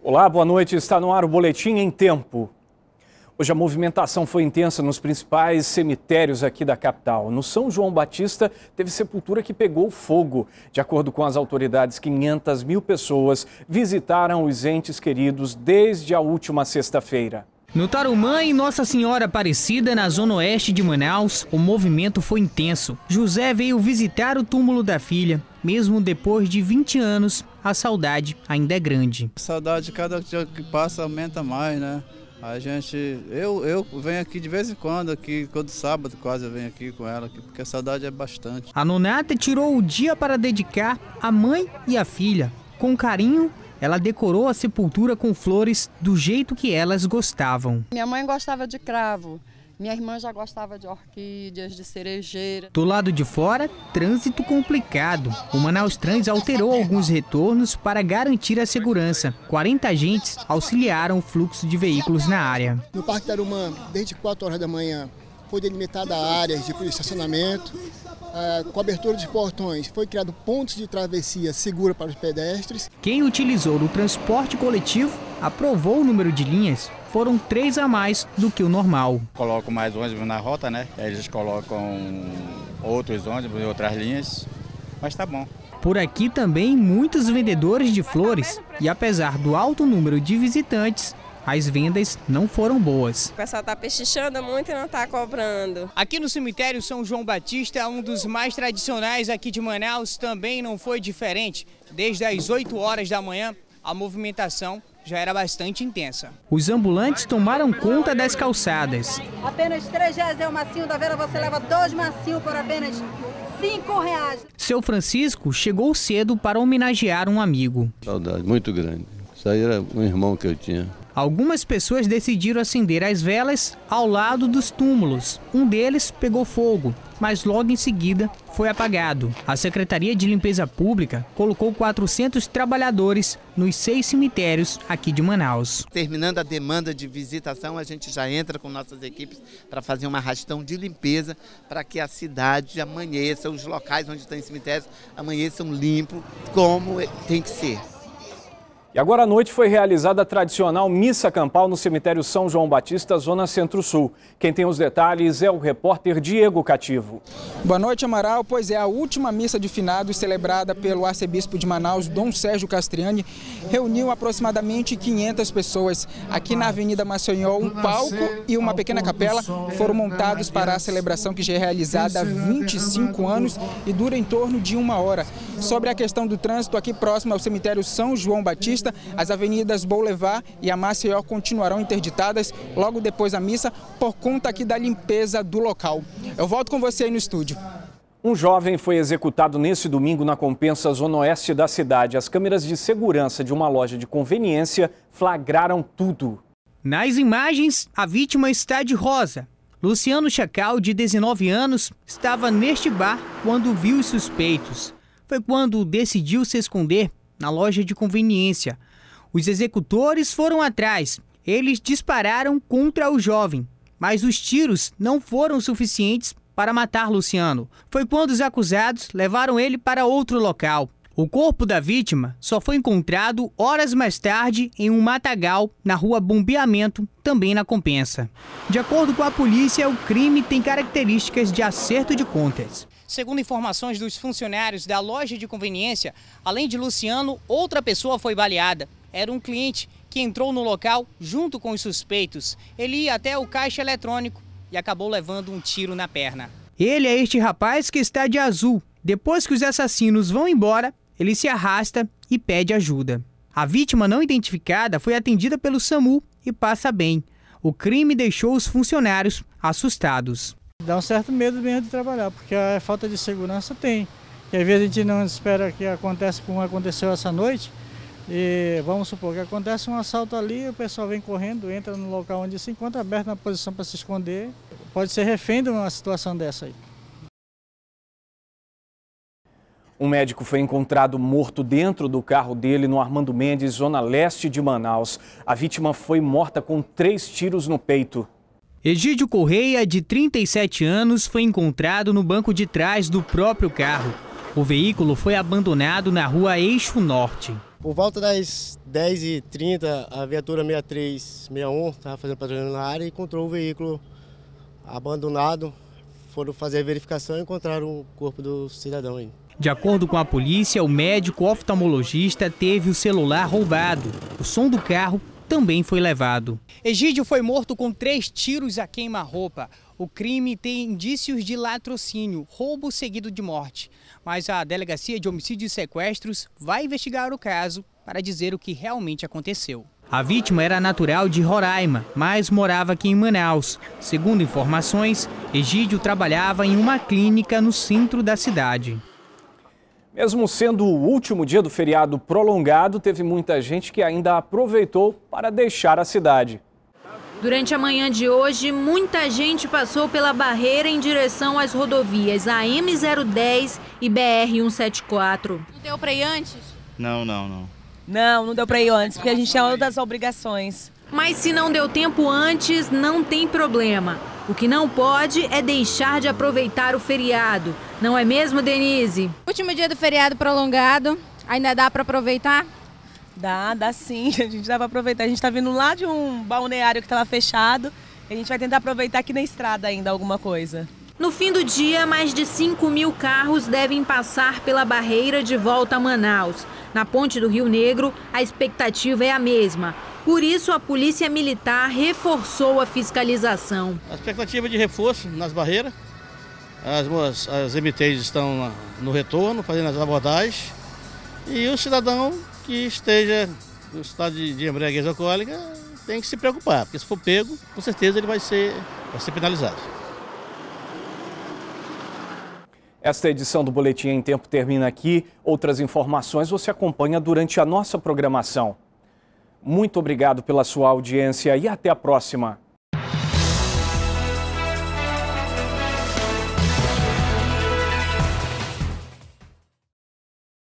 Olá, boa noite. Está no ar o Boletim em Tempo. Hoje a movimentação foi intensa nos principais cemitérios aqui da capital. No São João Batista, teve sepultura que pegou fogo. De acordo com as autoridades, 500 mil pessoas visitaram os entes queridos desde a última sexta-feira. No Tarumã e Nossa Senhora Aparecida, na zona oeste de Manaus, o movimento foi intenso. José veio visitar o túmulo da filha. Mesmo depois de 20 anos, a saudade ainda é grande. A saudade, cada dia que passa, aumenta mais, né? Eu venho aqui de vez em quando, aqui, todo sábado quase eu venho aqui com ela, porque a saudade é bastante. A nonata tirou o dia para dedicar à mãe e à filha. Com carinho, ela decorou a sepultura com flores do jeito que elas gostavam. Minha mãe gostava de cravo, minha irmã já gostava de orquídeas, de cerejeira. Do lado de fora, trânsito complicado. O Manaus Trans alterou alguns retornos para garantir a segurança. 40 agentes auxiliaram o fluxo de veículos na área. No Parque Tarumã, desde 4 horas da manhã, foi delimitada áreas de estacionamento. Com a abertura dos portões, foi criado pontos de travessia segura para os pedestres. Quem utilizou o transporte coletivo aprovou o número de linhas. Foram 3 a mais do que o normal. Colocam mais ônibus na rota, né? Eles colocam outros ônibus e outras linhas, mas tá bom. Por aqui também muitos vendedores de flores e apesar do alto número de visitantes, as vendas não foram boas. O pessoal está pechinchando muito e não está cobrando. Aqui no cemitério São João Batista, um dos mais tradicionais aqui de Manaus, também não foi diferente. Desde as 8 horas da manhã, a movimentação já era bastante intensa. Os ambulantes tomaram conta das calçadas. Apenas R$3 é o macinho da vela, você leva 2 macinhos por apenas R$5. Seu Francisco chegou cedo para homenagear um amigo. Saudade muito grande. Isso aí era um irmão que eu tinha. Algumas pessoas decidiram acender as velas ao lado dos túmulos. Um deles pegou fogo, mas logo em seguida foi apagado. A Secretaria de Limpeza Pública colocou 400 trabalhadores nos 6 cemitérios aqui de Manaus. Terminando a demanda de visitação, a gente já entra com nossas equipes para fazer uma arrastão de limpeza para que a cidade amanheça, os locais onde estão os cemitérios amanheçam limpos como tem que ser. E agora à noite foi realizada a tradicional missa campal no cemitério São João Batista, zona Centro-Sul. Quem tem os detalhes é o repórter Diego Cativo. Boa noite, Amaral. Pois é, a última missa de finados celebrada pelo arcebispo de Manaus, Dom Sérgio Castriani, reuniu aproximadamente 500 pessoas. Aqui na Avenida Maceió, um palco e uma pequena capela foram montados para a celebração que já é realizada há 25 anos e dura em torno de 1 hora. Sobre a questão do trânsito, aqui próximo ao cemitério São João Batista, as avenidas Boulevard e a Maceió continuarão interditadas logo depois da missa por conta aqui da limpeza do local. Eu volto com você aí no estúdio. Um jovem foi executado nesse domingo na Compensa, zona oeste da cidade. As câmeras de segurança de uma loja de conveniência flagraram tudo. Nas imagens, a vítima está de rosa. Luciano Chacal, de 19 anos, estava neste bar quando viu os suspeitos. Foi quando decidiu se esconder na loja de conveniência. Os executores foram atrás. Eles dispararam contra o jovem, mas os tiros não foram suficientes para matar Luciano. Foi quando os acusados levaram ele para outro local. O corpo da vítima só foi encontrado horas mais tarde em um matagal na rua Bombeamento, também na Compensa. De acordo com a polícia, o crime tem características de acerto de contas. Segundo informações dos funcionários da loja de conveniência, além de Luciano, outra pessoa foi baleada. Era um cliente que entrou no local junto com os suspeitos. Ele ia até o caixa eletrônico e acabou levando um tiro na perna. Ele é este rapaz que está de azul. Depois que os assassinos vão embora, ele se arrasta e pede ajuda. A vítima não identificada foi atendida pelo SAMU e passa bem. O crime deixou os funcionários assustados. Dá um certo medo mesmo de trabalhar, porque a falta de segurança tem. E às vezes a gente não espera que aconteça como aconteceu essa noite. E vamos supor que acontece um assalto ali, o pessoal vem correndo, entra no local onde se encontra, aberto na posição para se esconder. Pode ser refém de uma situação dessa aí. Um médico foi encontrado morto dentro do carro dele no Armando Mendes, zona leste de Manaus. A vítima foi morta com 3 tiros no peito. Egídio Correia, de 37 anos, foi encontrado no banco de trás do próprio carro. O veículo foi abandonado na rua Eixo Norte. Por volta das 10h30, a viatura 6361 estava fazendo patrulhamento na área e encontrou o veículo abandonado. Foram fazer a verificação e encontraram o corpo do cidadão aí. De acordo com a polícia, o médico oftalmologista teve o celular roubado. O som do carro também foi levado. Egídio foi morto com 3 tiros a queima-roupa. O crime tem indícios de latrocínio, roubo seguido de morte. Mas a Delegacia de Homicídios e Sequestros vai investigar o caso para dizer o que realmente aconteceu. A vítima era natural de Roraima, mas morava aqui em Manaus. Segundo informações, Egídio trabalhava em uma clínica no centro da cidade. Mesmo sendo o último dia do feriado prolongado, teve muita gente que ainda aproveitou para deixar a cidade. Durante a manhã de hoje, muita gente passou pela barreira em direção às rodovias AM010 e BR-174. Não deu para ir antes? Não deu para ir antes, porque a gente tinha outras obrigações. Mas se não deu tempo antes, não tem problema. O que não pode é deixar de aproveitar o feriado. Não é mesmo, Denise? Último dia do feriado prolongado, ainda dá para aproveitar? Dá sim, a gente dá para aproveitar. A gente está vindo lá de um balneário que estava fechado. A gente vai tentar aproveitar aqui na estrada ainda alguma coisa. No fim do dia, mais de 5.000 carros devem passar pela barreira de volta a Manaus. Na ponte do Rio Negro, a expectativa é a mesma. Por isso, a Polícia Militar reforçou a fiscalização. A expectativa de reforço nas barreiras. As MTs estão no retorno, fazendo as abordagens. E o cidadão que esteja no estado de embriaguez alcoólica tem que se preocupar, porque se for pego, com certeza ele vai ser penalizado. Esta edição do Boletim em Tempo termina aqui. Outras informações você acompanha durante a nossa programação. Muito obrigado pela sua audiência e até a próxima.